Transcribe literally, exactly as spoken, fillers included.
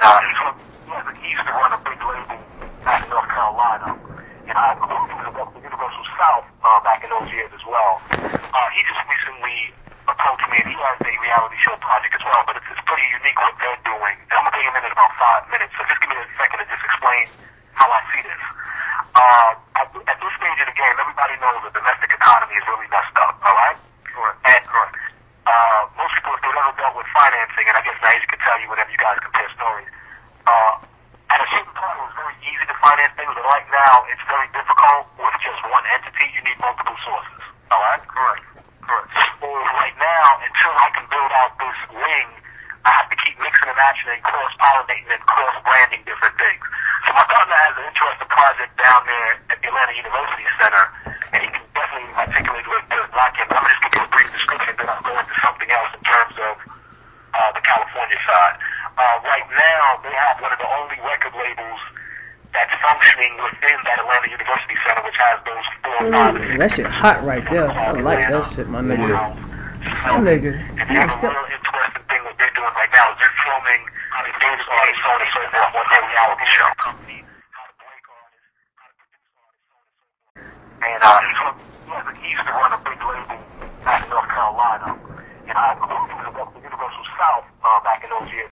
uh, he's from, yeah, but he used to run a big label back in North Carolina. And I worked with the Universal South uh, back in those years as well. Uh, he just recently approached me, and he has a reality show project as well, but it's, it's pretty unique what they're doing. And I'm going to bring him in in about five minutes, so just give me a second to just explain how I see this. Uh, at, at this stage of the game, everybody knows the domestic economy is really messed up, all right? Correct. And correct. Uh, most people, if they've ever dealt with financing, and I guess Naisha can tell you whenever you guys compare stories, uh, at a certain point, it was very easy to finance things, but right now, it's very difficult with just one entity. You need multiple sources, all right? Correct. Correct. So right now, until I can build out this wing, I have to keep mixing and matching and cross-pollinating and cross-branding different things. So my partner has an interesting project down there at the Atlanta University Center, and he can definitely articulate what it does. I can, I'm just give you a brief description, then I'll go into something else in terms of uh, the California side. Uh, right now, they have one of the only record labels that's functioning within that Atlanta University Center, which has those four or five. Mm, that shit hot right there. I like that shit, my nigga. My nigga. And they have a real interesting thing what they're doing right now is they're filming on the Davis Artist, so on and so forth, on their reality show. And uh, he's from, yeah, but he used to run a big label back in North Carolina. And I worked with the Universal South uh, back in those years.